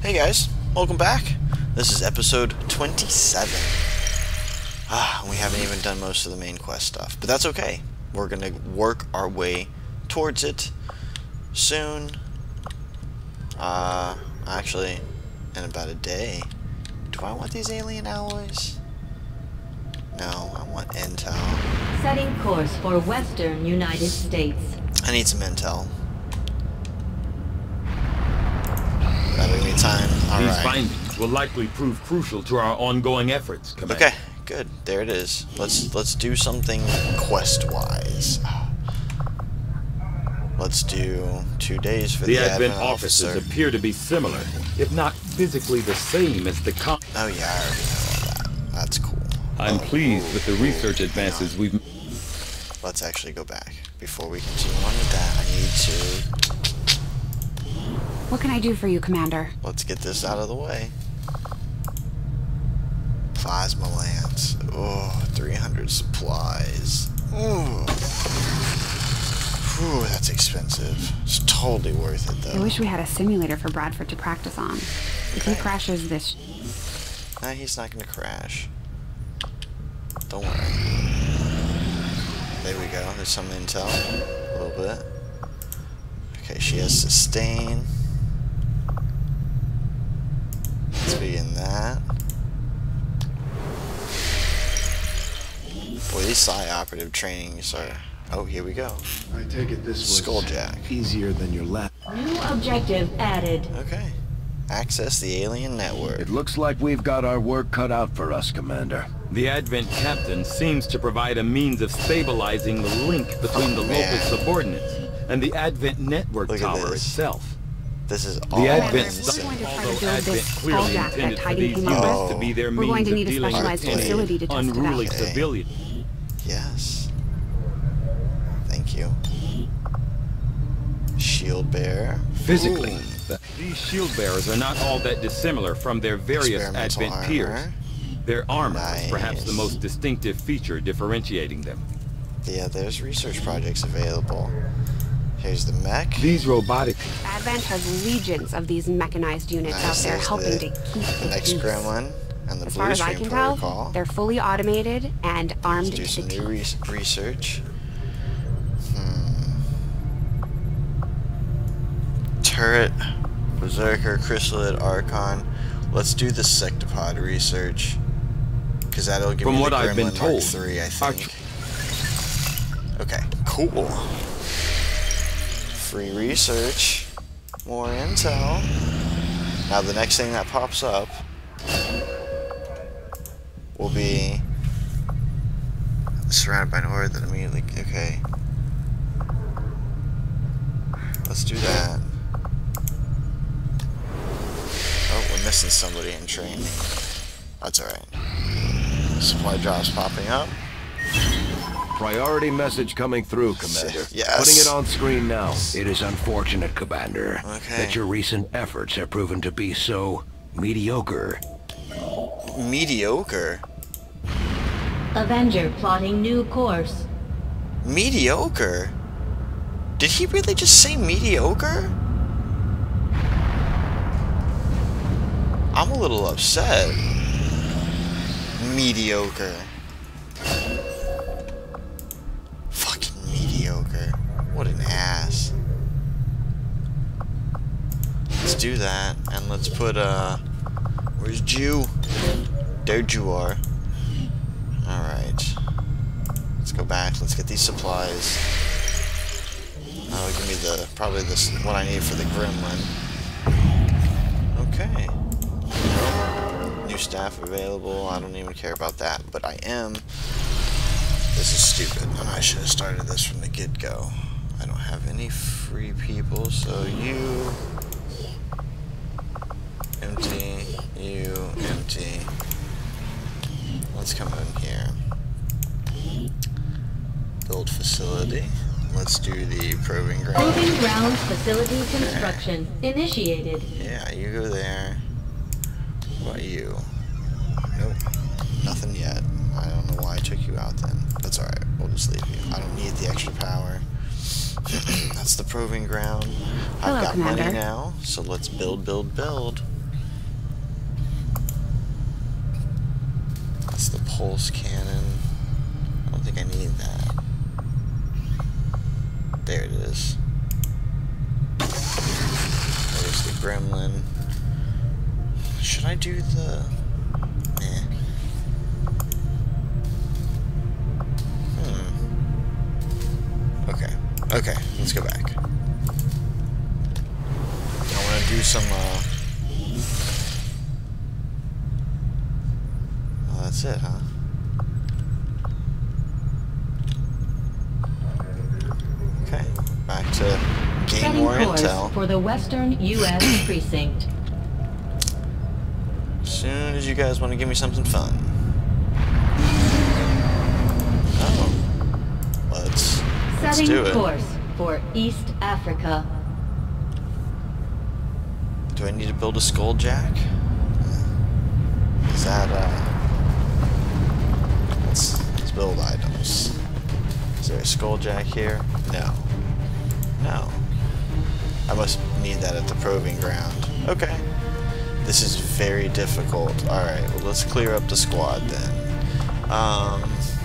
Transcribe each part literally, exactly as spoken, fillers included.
Hey guys, welcome back. This is episode twenty-seven. Ah, we haven't even done most of the main quest stuff, but that's okay. We're gonna work our way towards it soon. Uh, actually, in about a day. Do I want these alien alloys? No, I want intel. Setting course for Western United States. I need some intel. That'll give me time. All These right. findings will likely prove crucial to our ongoing efforts, Commander. Okay, good. There it is. Let's let's do something quest-wise. Let's do two days for the, The Advent officer. offices appear to be similar, if not physically the same as the con- Oh yeah, I already know all that. That's cool. I'm oh, pleased ooh, with the ooh, research advances we've... Let's actually go back. Before we continue on with that, I need to... What can I do for you, Commander? Let's get this out of the way. Plasma lance. Oh, three hundred supplies. Ooh. Whew, that's expensive. It's totally worth it, though. I wish we had a simulator for Bradford to practice on. If he crashes this... Nah, he's not gonna crash. Don't worry. There we go. There's some intel. A little bit. Okay, she has sustain. Let's begin that. Boy, these psi operative trainings are... Oh, here we go. I take it this was Skulljack. easier than your last. New objective added. Okay. Access the alien network. It looks like we've got our work cut out for us, Commander. The Advent captain seems to provide a means of stabilizing the link between Oh, the man. local subordinates and the Advent network Look at tower this. itself. This is all The Advent insane. We're going to try to although build Advent this clearly Skulljack that intended for Tidy these came up units with. to be their We're means going to of need a dealing specialized with any facility to test it unruly out. Okay. civilians. Yes. Thank you. Shield bearer. Physically, Ooh. these shield bearers are not all that dissimilar from their various Experimental Advent armor. peers. Their armor Nice. is perhaps the most distinctive feature differentiating them. Yeah, there's research projects available. Here's the mech. These robotic... Advent has legions of these mechanized units Nice, out there there's helping the- to keep The the next peace. gremlin and the As blue far as I stream can tell, protocol. they're fully automated and armed Let's do to some the new teeth. re research. Hmm. Turret, Berserker, Chrysalid, Archon. Let's do the Sectopod research. Because that'll give From me what the I've been Gremlin Mark told, three, I our think. Okay, cool. Free research. More intel. Now the next thing that pops up will be surrounded by an aura that immediately... Okay. Let's do that. Oh, we're missing somebody in training. That's alright. Supply drops popping up. Priority message coming through, Commander. Yes. Putting it on screen now. It is unfortunate, Commander, Okay. that your recent efforts have proven to be so mediocre. Mediocre. Avenger plotting new course. Mediocre? Did he really just say mediocre? I'm a little upset. Mediocre. Fucking mediocre. What an ass. Let's do that, and let's put, uh... Where's Jew? There you are. Alright. Let's go back, let's get these supplies. That'll give me the, probably this, what I need for the gremlin. Okay. New staff available. I don't even care about that, but I am. This is stupid, and I should have started this from the get-go. I don't have any free people, so you empty, you empty. Let's come in here. Build facility. Let's do the proving ground. Proving ground facility construction initiated. Yeah, you go there. What about you? Nope. Nothing yet. I don't know why I took you out then. That's alright. We'll just leave you. I don't need the extra power. That's the proving ground. Hello, I've got Commander. money now, so let's build, build, build. That's the pulse cannon. I don't think I need that. There it is. There's the gremlin. Should I do the... Eh. Hmm. Okay. Okay, let's go back. I want to do some, uh... Oh, that's it, huh? Okay, back to gain Setting more course intel. for the Western U S precinct. As soon as you guys want to give me something fun. Oh. Let's, let's Setting do it. course for East Africa. Do I need to build a skull jack? Is that, uh... Let's, let's build items. Is there a skull jack here? No. No. I must need that at the proving ground. Okay. This is very difficult. Alright, well, let's clear up the squad then. Um...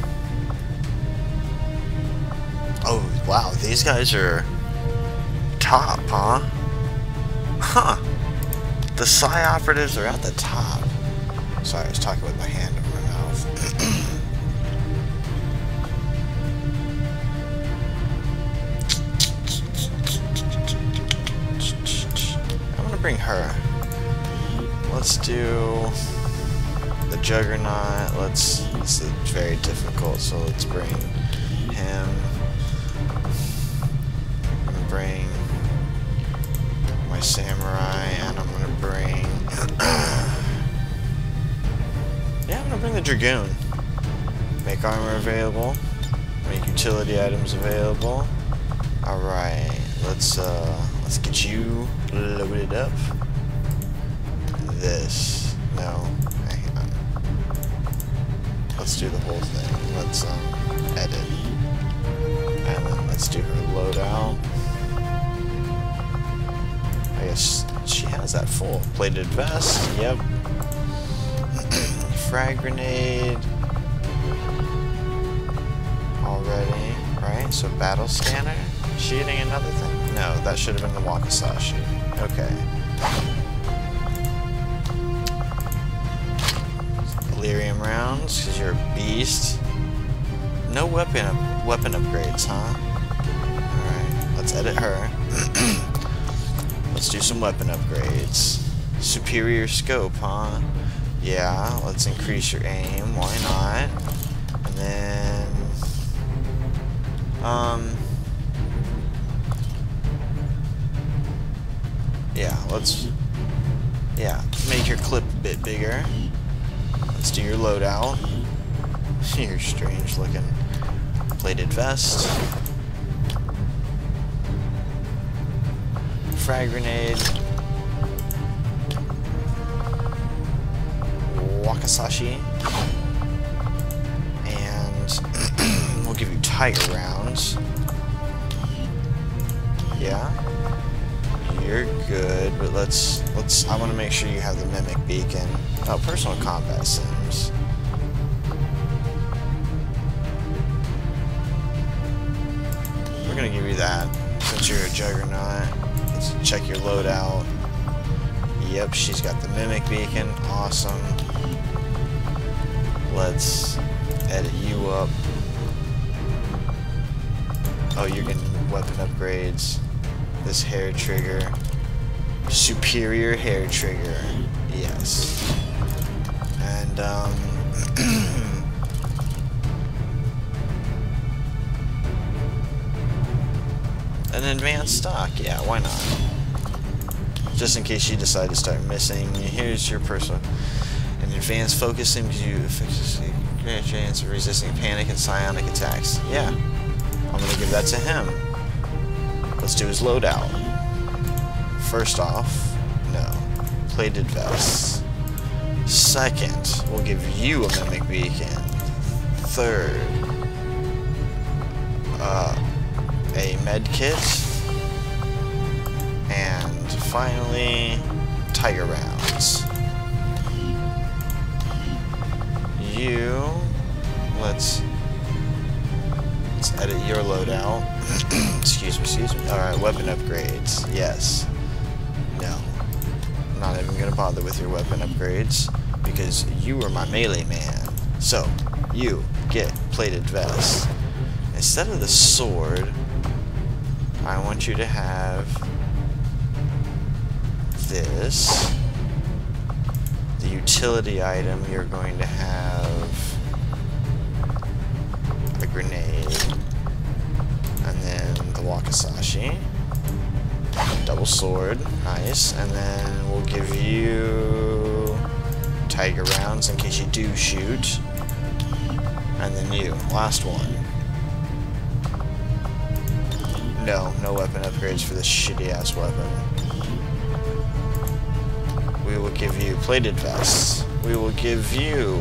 Oh, wow, these guys are top, huh? Huh. The Psi operatives are at the top. Sorry, I was talking with my hand over my mouth. I'm gonna bring her. Let's do the Juggernaut. Let's. This is very difficult, so let's bring him. I'm gonna bring my Samurai, and I'm gonna bring. Yeah, I'm gonna bring the Dragoon. Make armor available. Make utility items available. All right, let's uh, let's get you loaded up. This. No, hang on. Let's do the whole thing. Let's um, edit. And then let's do her loadout. I guess she has that full. Plated vest, yep. Frag grenade. Already, right? So battle scanner? Shooting another thing? No, that should have been the Wakizashi. Okay. Delirium rounds, because you're a beast. No weapon up weapon upgrades, huh? Alright, let's edit her. Let's do some weapon upgrades. Superior scope, huh? Yeah, let's increase your aim, why not? And then... Um... Yeah, let's... Yeah, make your clip a bit bigger. Let's do your loadout. You're strange looking. Plated vest. Frag grenade. Wakizashi. And we'll give you tiger rounds. Yeah. You're good, but let's let's I want to make sure you have the mimic beacon. Oh, personal combat sims. We're gonna give you that since you're a juggernaut. Let's check your loadout. Yep, she's got the mimic beacon. Awesome. Let's edit you up. Oh, you're getting weapon upgrades. This hair trigger. Superior hair trigger. Yes. And, um... an advanced stock. Yeah, why not? Just in case you decide to start missing. Here's your personal... An advanced focusing gives you effectively great chance of resisting panic and psionic attacks. Yeah. I'm gonna give that to him. Let's do his loadout. First off, no. Plated vests. Second, we'll give you a mimic beacon. Third, uh, a med kit. And finally, tiger rounds. you, let's let's edit your loadout. excuse me, excuse me. All right, weapon upgrades. Yes. No. I'm not even gonna bother with your weapon upgrades because you are my melee man. So you get plated vest. Instead of the sword, I want you to have this. The utility item, you're going to have a grenade, and then the wakizashi, double sword, nice, and then we'll give you tiger rounds in case you do shoot, and then you, last one. No, no weapon upgrades for this shitty ass weapon. We will give you plated vests. We will give you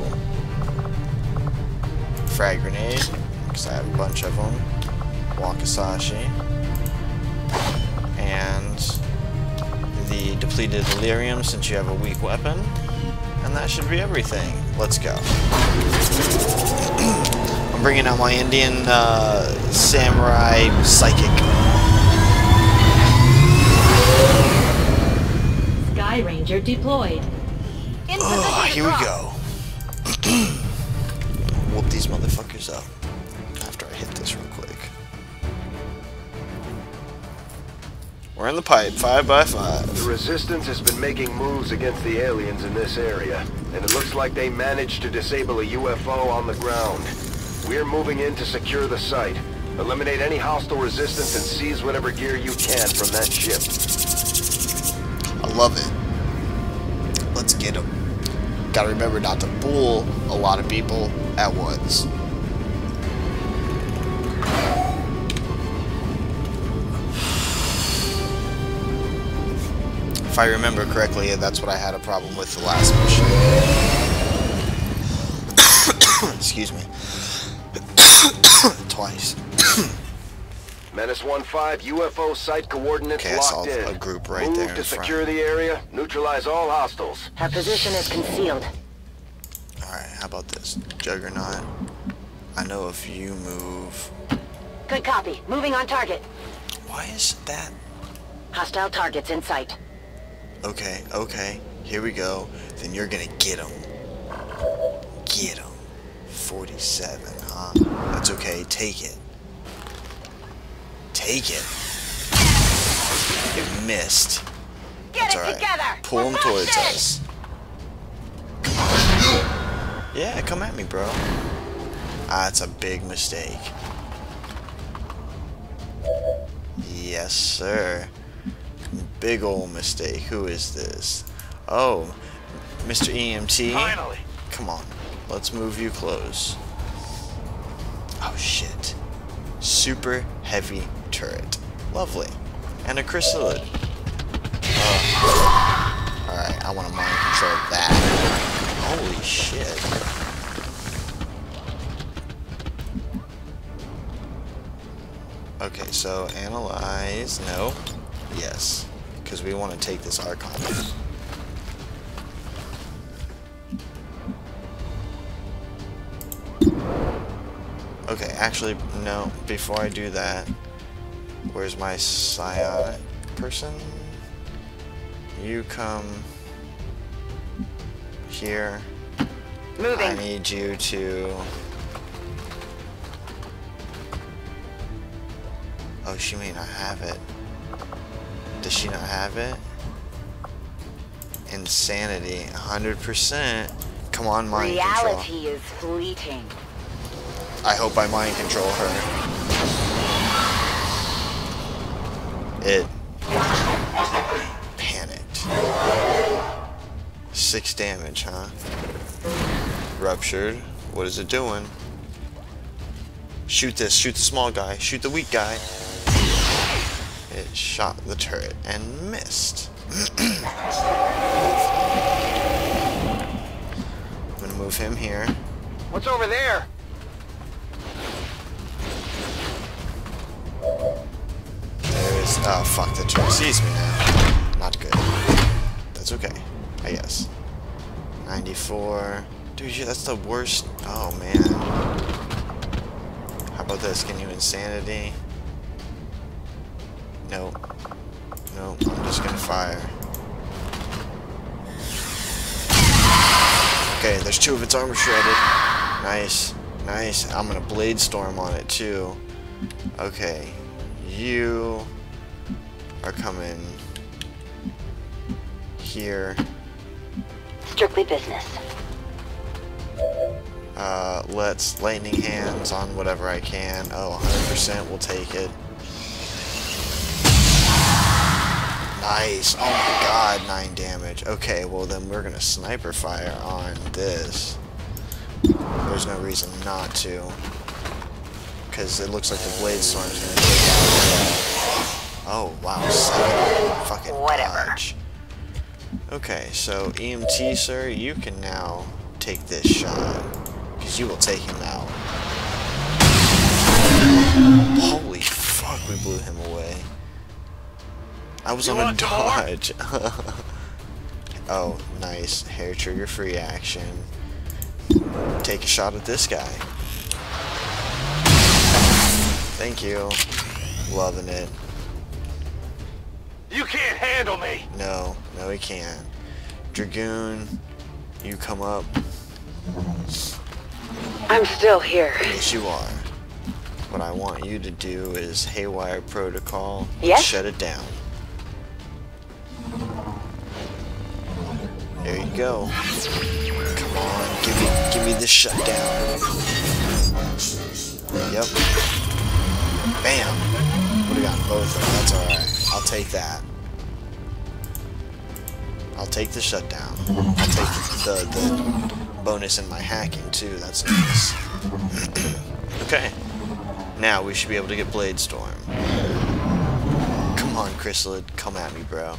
frag grenade, because I have a bunch of them. Wakizashi. And the depleted delirium, since you have a weak weapon. And that should be everything. Let's go. I'm bringing out my Indian uh, samurai psychic. Sky Ranger deployed. In Oh, position here we to go. Whoop these motherfuckers up after I hit this real quick. We're in the pipe, five by five. The Resistance has been making moves against the aliens in this area, and it looks like they managed to disable a U F O on the ground. We're moving in to secure the site. Eliminate any hostile resistance and seize whatever gear you can from that ship. I love it. Let's get them. Gotta remember not to fool a lot of people at once. If I remember correctly, that's what I had a problem with the last mission. Excuse me. Twice. Menace one five, U F O site coordinates Okay, I saw locked in. a group right Move there in to front. secure the area, neutralize all hostiles. Our position is concealed. Alright, how about this? Juggernaut, I know if you move... Good copy. Moving on target. Why is that? Hostile targets in sight. Okay, okay, here we go. Then you're gonna get him. Get him. forty-seven, huh? That's okay, take it. Take it. It missed. Get That's it alright. together. Pull him We're towards busted. us. Come on. Yeah, come at me, bro. Ah, that's a big mistake. Yes, sir. Big old mistake. Who is this? Oh, Mister E M T. Finally. Come on. Let's move you close. Oh, shit. Super heavy turret. Lovely. And a chrysalid. Uh, Alright, I want to mind control that. Holy shit. Okay, so analyze. No. Yes. Because we want to take this Archon. Okay, actually, no. Before I do that, where's my psionic person? You come here. Moving. I need you to... Oh, she may not have it. Does she not have it? Insanity, one hundred percent. Come on, mind control. Reality is fleeting. I hope I mind control her. It panicked. Six damage, huh? Ruptured. What is it doing? Shoot this. Shoot the small guy. Shoot the weak guy. It shot the turret and missed. I'm gonna move him here. What's over there? There is... Oh, fuck, the turret sees me now. Not good. That's okay, I guess. ninety-four. Dude, yeah, that's the worst. Oh, man. How about this? Can you insanity? Nope. Nope. I'm just gonna fire. Okay, there's two of its armor shredded. Nice. Nice. I'm gonna blade storm on it, too. Okay. You are coming here. Strictly business. Uh, let's lightning hands on whatever I can. Oh, one hundred percent, we'll take it. Nice. Oh my god, nine damage. Okay, well then we're gonna sniper fire on this. There's no reason not to. Because it looks like the blade storm's gonna take out. Oh, wow, seven. Fucking Whatever. dodge. Okay, so E M T, sir, you can now take this shot. Because you will take him out. Holy fuck, we blew him away. I was on a dodge. Oh, nice. Hair trigger free action. Take a shot at this guy. Thank you. Loving it. You can't handle me! No, no he can't. Dragoon, you come up. I'm still here. Yes, you are. What I want you to do is haywire protocol. Yes? Shut it down. There you go. Come on, give me, give me the shutdown. Yep. Bam. Would have gotten both of them. That's all right. I'll take that. I'll take the shutdown. I'll take the the, the bonus in my hacking too. That's nice. Okay. Now we should be able to get Blade Storm. Come on, Chrysalid, come at me, bro.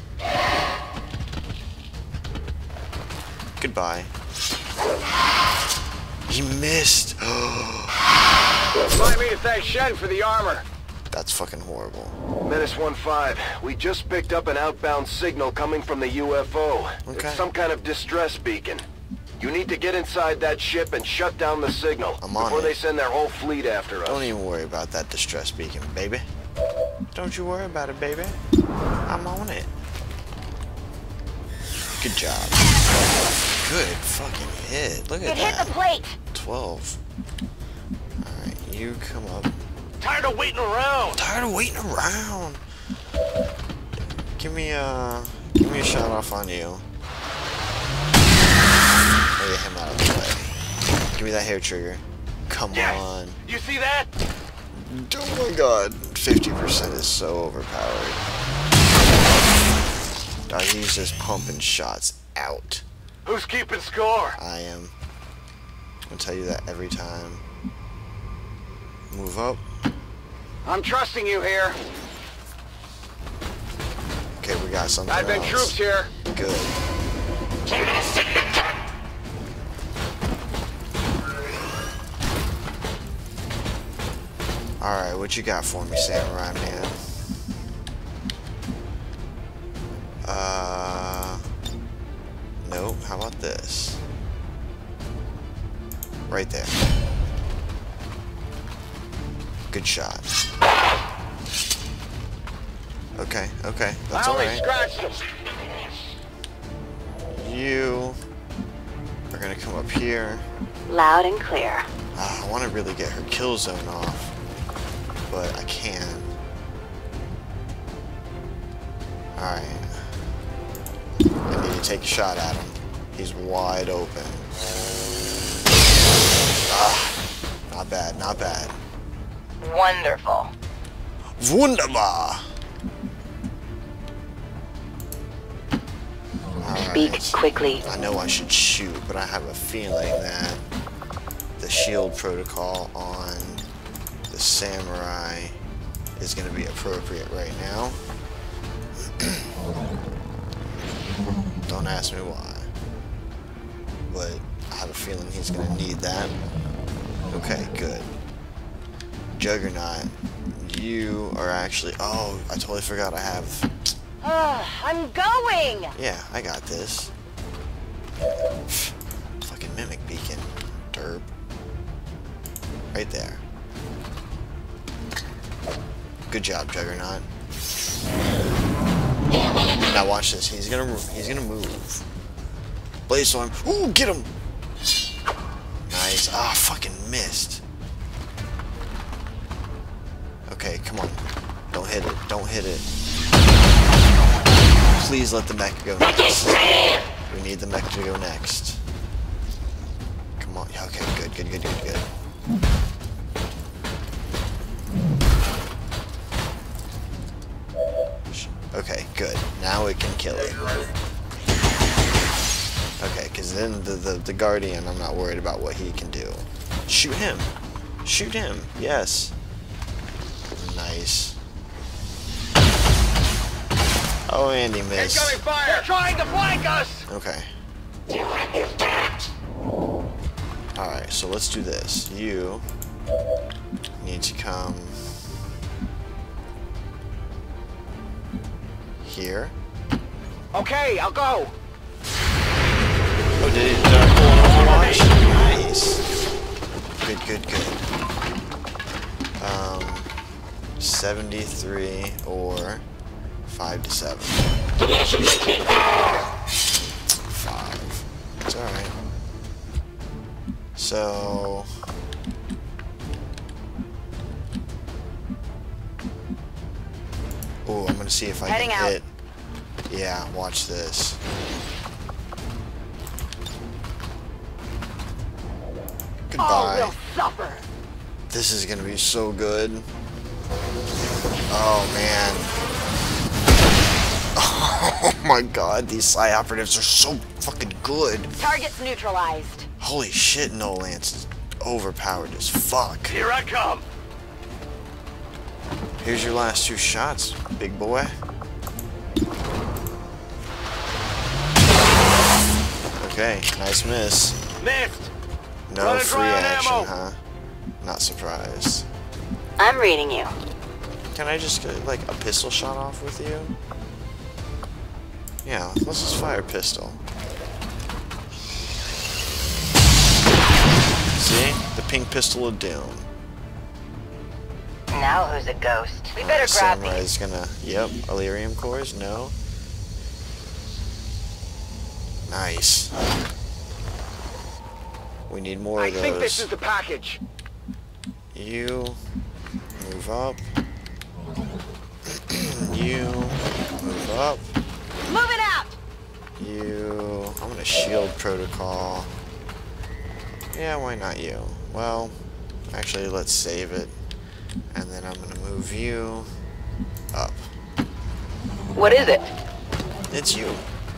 Goodbye. He missed. Remind me to thank Shen for the armor. That's fucking horrible. Menace one five, we just picked up an outbound signal coming from the U F O. Okay. It's some kind of distress beacon. You need to get inside that ship and shut down the signal I'm on before it. they send their whole fleet after us. Don't even worry about that distress beacon, baby. Don't you worry about it, baby. I'm on it. Good job. Good fucking hit. Look at It hit that. the plate! twelve. Alright, you come up. Tired of waiting around! Tired of waiting around. Give me a give me a shot off on you. Oh, get him out of the way. Give me that hair trigger. Come Yes. on. You see that? Oh my god. fifty percent is so overpowered. Oh, he's just pumping shots out. Who's keeping score? I am. I'll tell you that every time. Move up. I'm trusting you here. Okay, we got something I've been else. troops here. Good. Alright, what you got for me, Samurai Man? Uh... Nope, how about this? Right there. Good shot. Okay, okay, that's I only alright. scratched them. You are gonna come up here. Loud and clear. Ah, I want to really get her kill zone off, but I can't. Alright. I need to take a shot at him. He's wide open. Ah, not bad, not bad. Wonderful. Wunderbar! Speak Alright. quickly. I know I should shoot, but I have a feeling that the shield protocol on the samurai is going to be appropriate right now. Don't ask me why, but I have a feeling he's going to need that. Okay, good. Juggernaut, you are actually... Oh, I totally forgot I have... I'm going! Yeah, I got this. Fucking mimic beacon. Derp. Right there. Good job, Juggernaut. Now watch this. He's gonna he's gonna move. Blaze storm. Ooh, get him! Nice. Ah, fucking missed. Okay, come on. Don't hit it. Don't hit it. Please let the mech go next. We need the mech to go next. Come on. Okay, good, good, good, good, good. Okay, good. Now it can kill it. Okay, because then the, the, the Guardian, I'm not worried about what he can do. Shoot him! Shoot him! Yes! Nice. Oh, and he missed. Incoming fire! They're trying to flank us! Okay. Alright, so let's do this. You need to come here. Okay, I'll go. Oh, did, did I pull an Overwatch? Nice. Good, good, good. Um, seventy-three or five to seven. Five. It's alright. So... Oh, I'm gonna see if I Heading can out. hit. Yeah, watch this. Goodbye. All will suffer. This is gonna be so good. Oh man. Oh my god, these Psy operatives are so fucking good. Target's neutralized. Holy shit, No Lance is overpowered as fuck. Here I come. Here's your last two shots, big boy. Okay, nice miss. Missed. No Running free dry on action, ammo. huh? Not surprised. I'm reading you. Can I just get like a pistol shot off with you? Yeah, let's just fire a pistol. See? The pink pistol of doom. Now who's a ghost? We better Alright, grab Samurai's these. gonna... Yep, Elerium cores, no. Nice. We need more I of those. think this is the package. You move up. You move up. Moving out. You... I'm gonna shield protocol. Yeah, why not you? Well, actually, let's save it. And then I'm gonna move you up. What is it? It's you.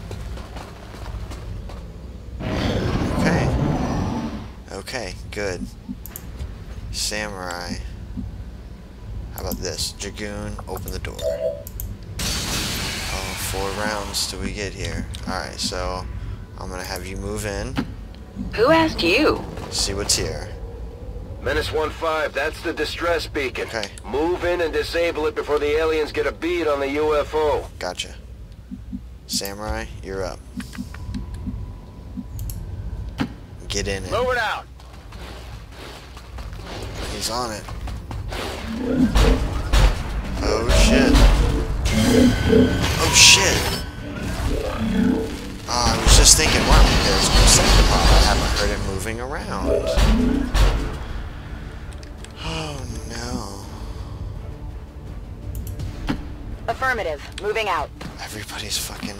Okay. Okay, good. Samurai. How about this? Dragoon, open the door. Oh, four rounds till we get here. Alright, so I'm gonna have you move in. Who asked you? See what's here. Menace one five, that's the distress beacon. Okay. Move in and disable it before the aliens get a bead on the U F O. Gotcha. Samurai, you're up. Get in it. Move it out. He's on it. Oh shit. Oh shit. Oh, I was just thinking, wow, there's no Psychopod. I haven't heard him moving around. Oh no. Affirmative. Moving out. Everybody's fucking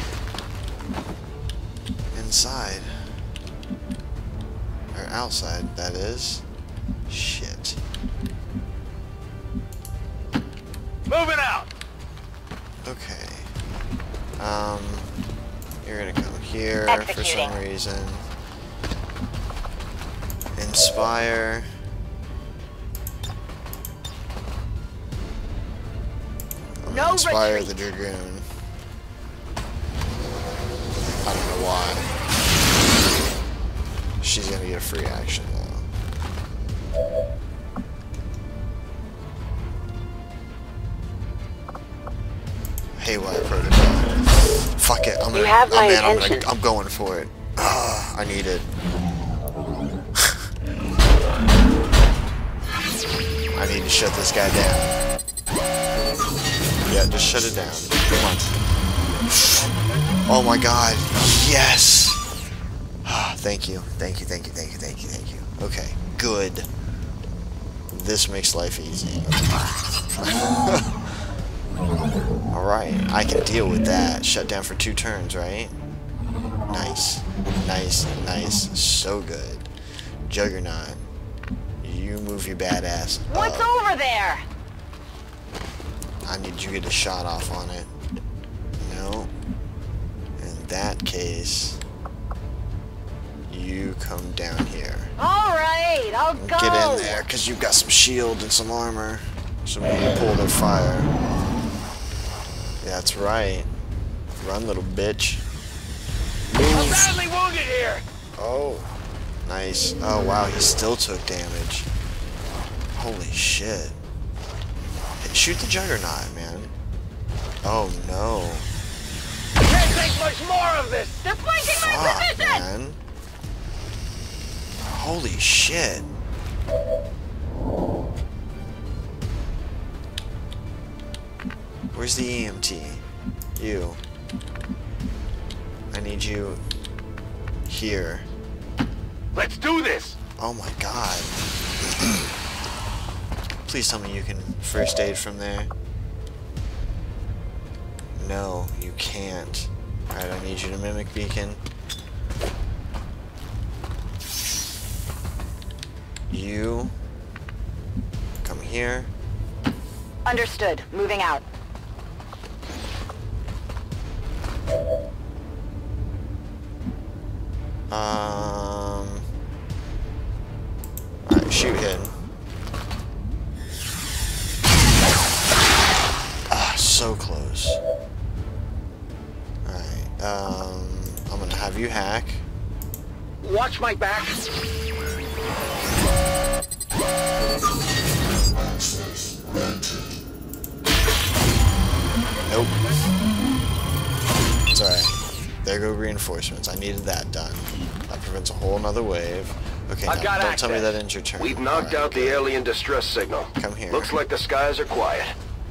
inside. Or outside, that is. Shit. Moving out. Okay. Um, you're gonna come here for some reason. Inspire. I'm gonna No inspire retreat. the Dragoon. I don't know why. She's gonna get a free action though. Haywire protocol. Fuck it. I'm gonna. You have oh, my man, I'm, attention. gonna, I'm going for it. Ah, I need it. I need to shut this guy down. Yeah, just shut it down. Come on. Oh my god. Yes! Ah, thank you. Thank you, thank you, thank you, thank you, thank you. Okay, good. This makes life easy. Alright, I can deal with that. Shut down for two turns, right? Nice. Nice, nice. So good. Juggernaut. You move your badass up. What's over there? I need you to get a shot off on it. No. In that case, you come down here. All right, I'll go. Get in there, because you've got some shield and some armor. So when you pull their fire. That's right. Run, little bitch. I'm badly wounded here. Oh. Nice. Oh, wow, he still took damage. Holy shit. Hey, shoot the Juggernaut, man. Oh, no. Can't take much more of this. They're flanking my Fuck, position. man. Holy shit. Where's the E M T? You. I need you here. Let's do this. Oh my god. Please tell me you can first aid from there. No, you can't. Alright, I need you to mimic beacon. You come here. Understood. Moving out. Um. Alright, shoot him. Ah, so close. Alright, um. I'm gonna have you hack. Watch my back. Nope. It's alright. There go reinforcements. I needed that done. That prevents a whole nother wave. Okay, I've now, got don't tell me access. that ends your turn. We've knocked Alright, out the good. alien distress signal. Come here. Looks like the skies are quiet.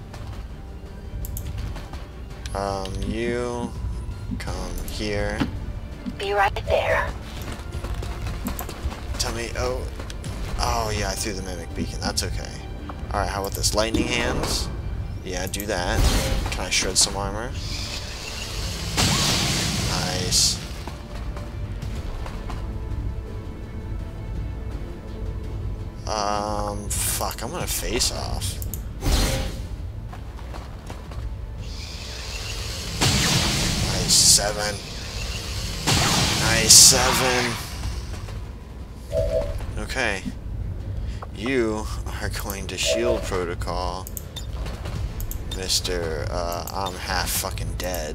Um, you come here. Be right there. Tell me, oh, oh yeah, I threw the mimic beacon. That's okay. All right, how about this? Lightning hands. Yeah, do that. Can I shred some armor? Nice. Um, fuck, I'm gonna face off. Nice, seven. Nice, seven. Okay. You are going to shield protocol, Mister Uh, I'm half fucking dead.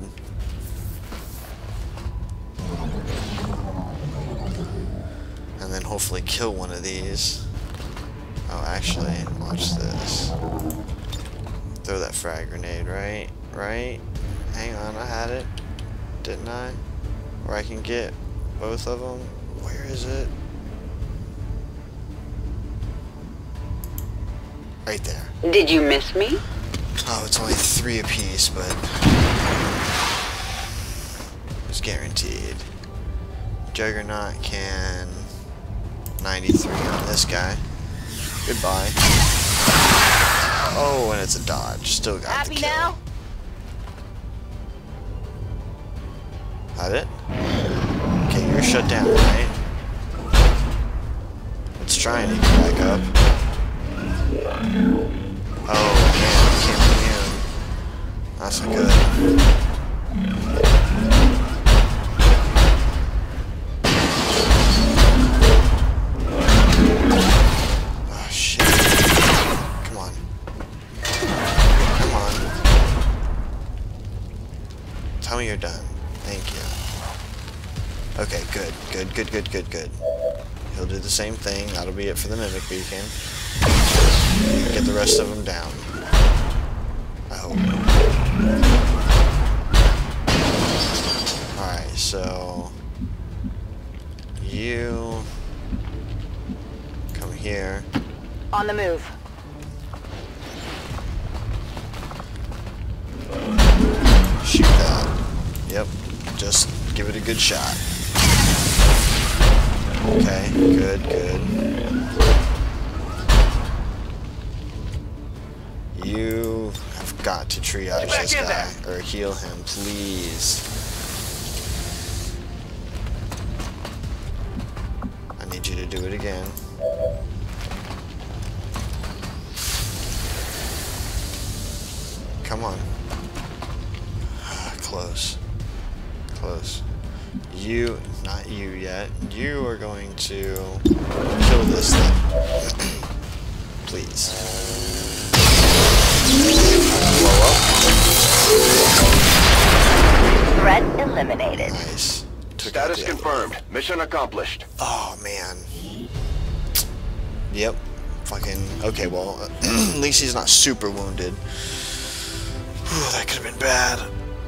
And then hopefully kill one of these. Oh, actually, watch this. Throw that frag grenade, right? Right? Hang on, I had it. Didn't I? Where I can get both of them? Where is it? Right there. Did you miss me? Oh, it's only three apiece, but it's guaranteed. Juggernaut can ninety-three on this guy. Goodbye. Oh, and it's a dodge. Still got Happy the kill. now? Had it? Okay, you're shut down, right? It's trying to get back up. Oh, man, it came immune. That's not good. Oh, shit. Come on. Come on. Tell me you're done. Thank you. Okay, good. Good, good, good, good, good. He'll do the same thing. That'll be it for the mimic beacon. Get the rest of them down. I hope. Alright, so you come here. On the move. Just give it a good shot. Okay, good, good. You have got to triage this guy, or heal him, please. I need you to do it again. Come on. Close. Close. You, not you yet. You are going to kill this thing. Please. Blow up. Threat eliminated. Nice. Took Status out the confirmed. Mission accomplished. Oh, man. Yep. Fucking... Okay, well, at least he's not super wounded. Whew, that could have been bad.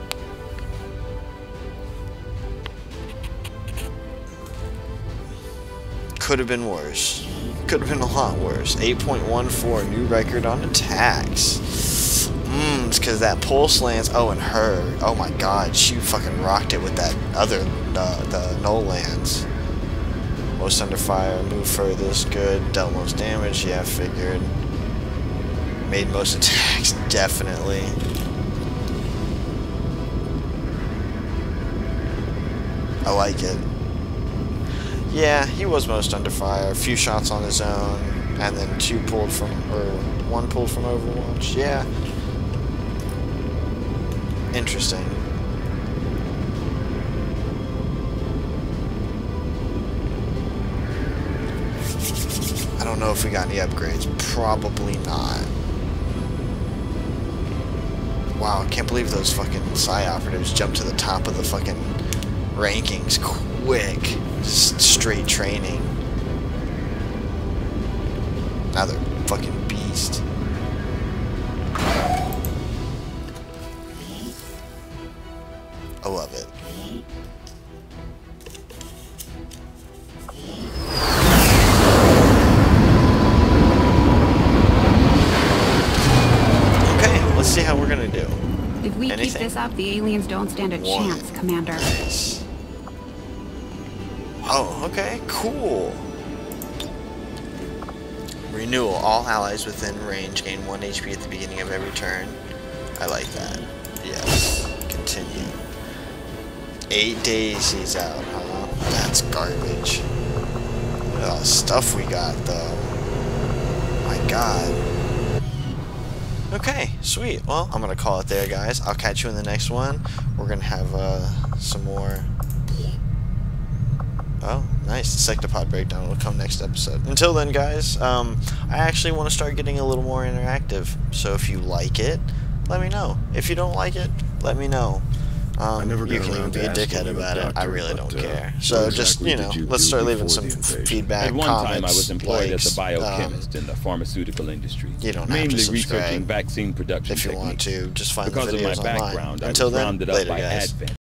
Could have been worse. Could have been a lot worse. eight point one four, new record on attacks. Mmm, it's because that pulse lance. Oh, and her. Oh my god, she fucking rocked it with that other, uh, the null lance. Most under fire, move furthest, good. Dealt most damage, yeah, figured. Made most attacks, definitely. I like it. Yeah, he was most under fire. A few shots on his own, and then two pulled from, or one pulled from Overwatch. Yeah. Interesting. I don't know if we got any upgrades. Probably not. Wow, I can't believe those fucking Psi operatives jumped to the top of the fucking rankings quick. Just straight training. Now they're fucking beast. I love it. Okay, let's see how we're gonna do. If we Anything? keep this up, the aliens don't stand a One. chance, Commander. Nice. Oh, okay, cool. Renewal. All allies within range gain one H P at the beginning of every turn. I like that. Yes. Continue. Eight days he's out, huh? That's garbage. Look at all the stuff we got, though. My god. Okay, sweet. Well, I'm going to call it there, guys. I'll catch you in the next one. We're going to have uh, some more... Oh, nice. The Sectopod breakdown will come next episode. Until then, guys, um, I actually want to start getting a little more interactive. So if you like it, let me know. If you don't like it, let me know. Um, I never you got can even around be to a dickhead asking you, about it. doctor, I really but, don't uh, care. what So just, exactly you know, did you let's do start leaving before some the invasion? feedback, At one comments, time, I was employed likes, as a biochemist um, in the pharmaceutical industry, you don't have mainly to subscribe researching vaccine production if you want techniques. to. Just find because the of my videos online. background, I Until was then, rounded up later, by guys. Advent.